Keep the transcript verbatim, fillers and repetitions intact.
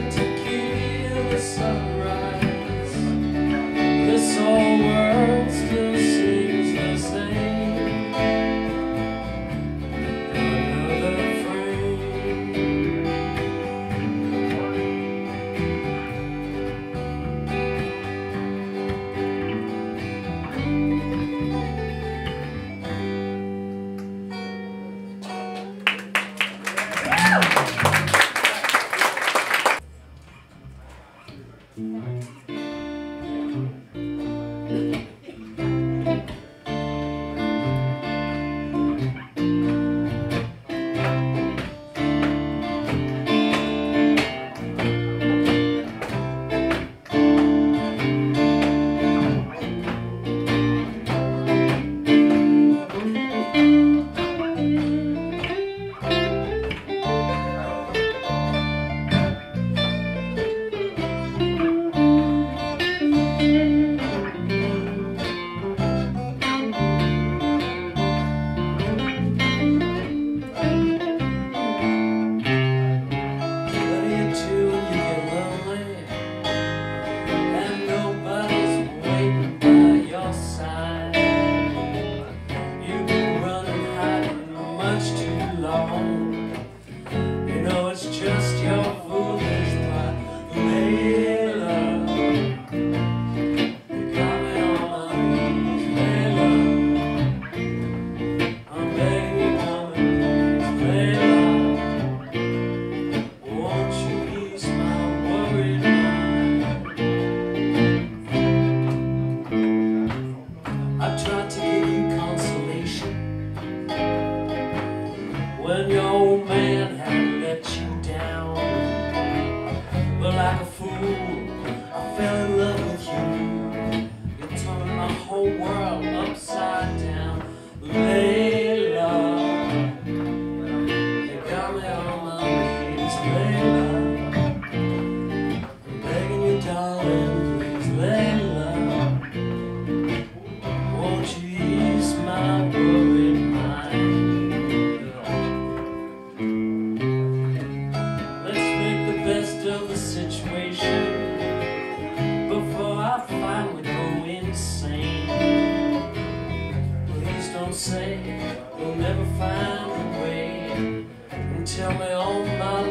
the tequila sunrise, this whole world still seems the same. Another frame. You know it's just your foolish pride, Layla. You got me on my knees, Layla. I'm begging you, woman, please, Layla. Won't you ease my worried mind? I tried to give you consolation when your old man had let you down, but like a fool, I fell in love with you. You turned my whole world upside down, Layla. You got me on my knees, Layla. I'm begging you, darling, please, Layla. Won't you ease my worried mind? Of the situation before I finally go insane. Please don't say you'll never find a way, and tell me all my